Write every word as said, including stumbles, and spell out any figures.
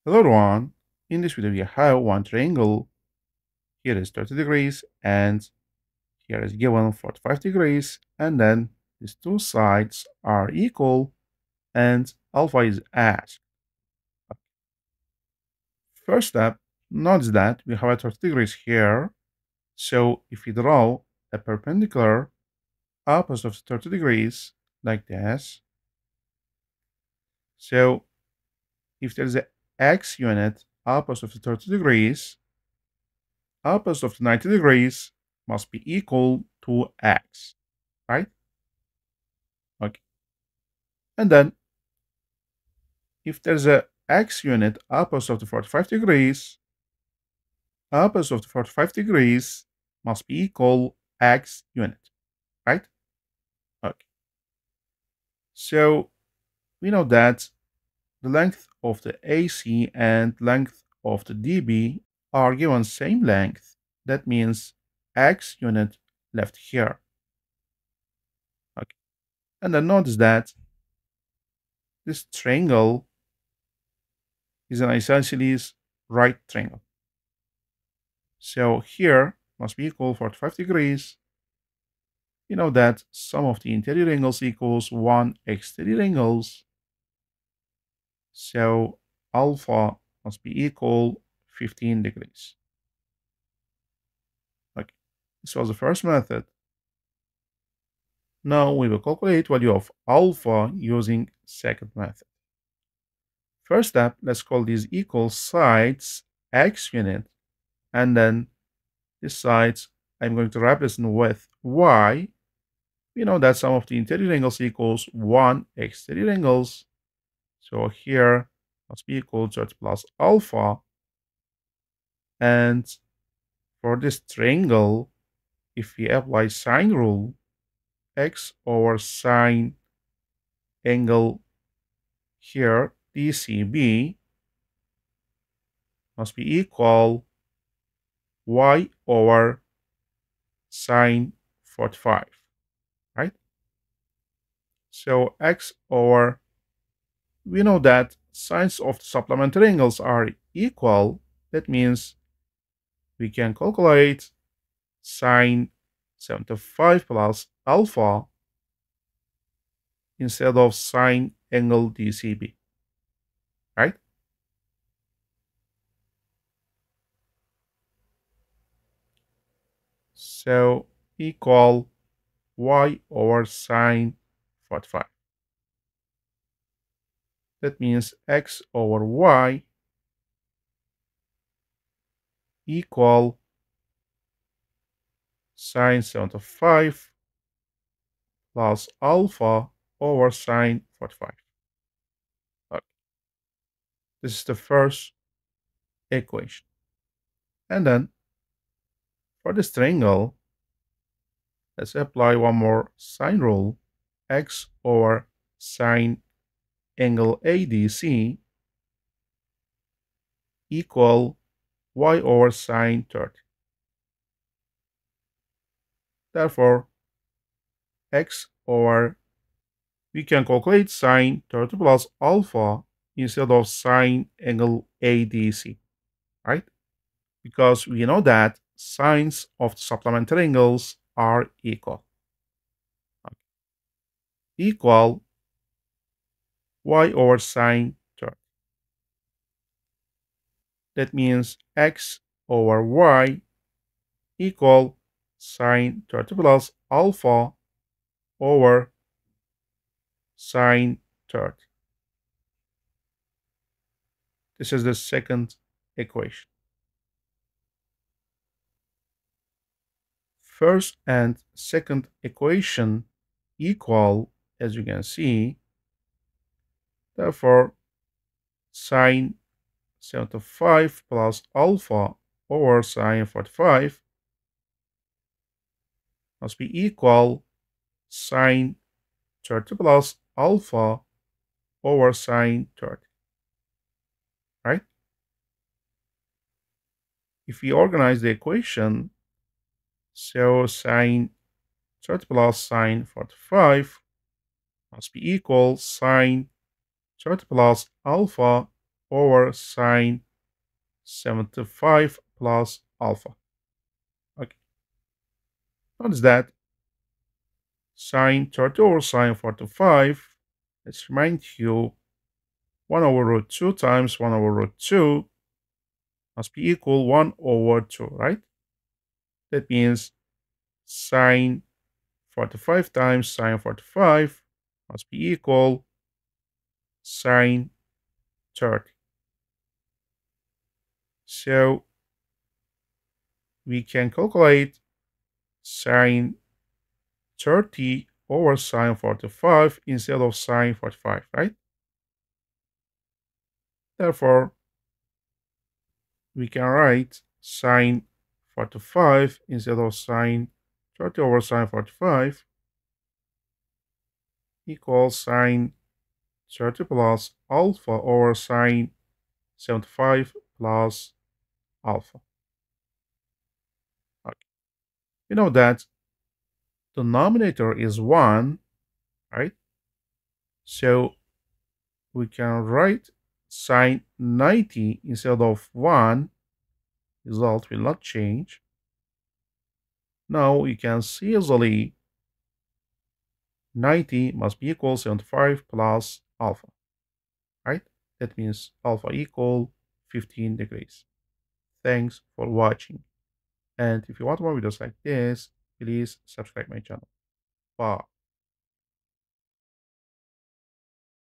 Hello everyone, in this video we have one triangle. Here is thirty degrees and here is given forty-five degrees, and then these two sides are equal and alpha is asked. First step, notice that we have a thirty degrees here, so if we draw a perpendicular opposite of thirty degrees like this, so if there is an x unit opposite of thirty degrees, opposite of ninety degrees must be equal to x, right? Okay. And then if there's a x unit opposite of the forty-five degrees, opposite of the forty-five degrees must be equal x unit, right? Okay. So we know that the length of the A C and length of the D B are given same length. That means x unit left here. Okay. And then notice that this triangle is an isosceles right triangle. So here must be equal forty-five degrees. You know that sum of the interior angles equals one exterior angles. So alpha must be equal fifteen degrees. Okay, this was the first method. Now we will calculate value of alpha using second method. First step, let's call these equal sides x unit, and then these sides I'm going to represent with y. We know that sum of the interior angles equals one exterior angles. So here must be equal to thirty plus alpha. And for this triangle, if we apply sine rule, x over sine angle here, D C B, must be equal y over sine forty-five, right? So x over, we know that sines of the supplementary angles are equal. That means we can calculate sine seventy-five plus alpha instead of sine angle D C B, right? So equal y over sine forty-five. That means x over y equal sine seventy-five plus alpha over sine forty-five. Okay. This is the first equation. And then for this triangle, let's apply one more sine rule. X over sine angle A D C equal y over sine thirty. Therefore, x over, we can calculate sine thirty plus alpha instead of sine angle A D C, right? Because we know that sines of the supplementary angles are equal. Okay. Equal y over sine thirty. That means x over y equal sine thirty plus alpha over sine thirty. This is the second equation. First and second equation equal, as you can see. Therefore, sine seventy-five plus alpha over sine forty-five must be equal sine thirty plus alpha over sine thirty, right? If we organize the equation, so sine thirty plus sine forty-five must be equal sine thirty plus alpha over sine seventy-five plus alpha. Okay, notice that sine thirty over sine forty-five, let's remind you, one over root two times one over root two must be equal one over two, right? That means sine forty-five times sine forty-five must be equal sine thirty. So we can calculate sine thirty over sine forty-five instead of sine forty-five, right? Therefore, we can write sine forty-five instead of sine thirty over sine forty-five equals sine thirty plus alpha over sine seventy-five plus alpha. Okay. You know that the denominator is one, right? So we can write sine ninety instead of one. Result will not change. Now you can see easily ninety must be equal seventy-five plus alpha, right? That means alpha equal fifteen degrees. Thanks for watching. And if you want more videos like this, please subscribe my channel. Bye.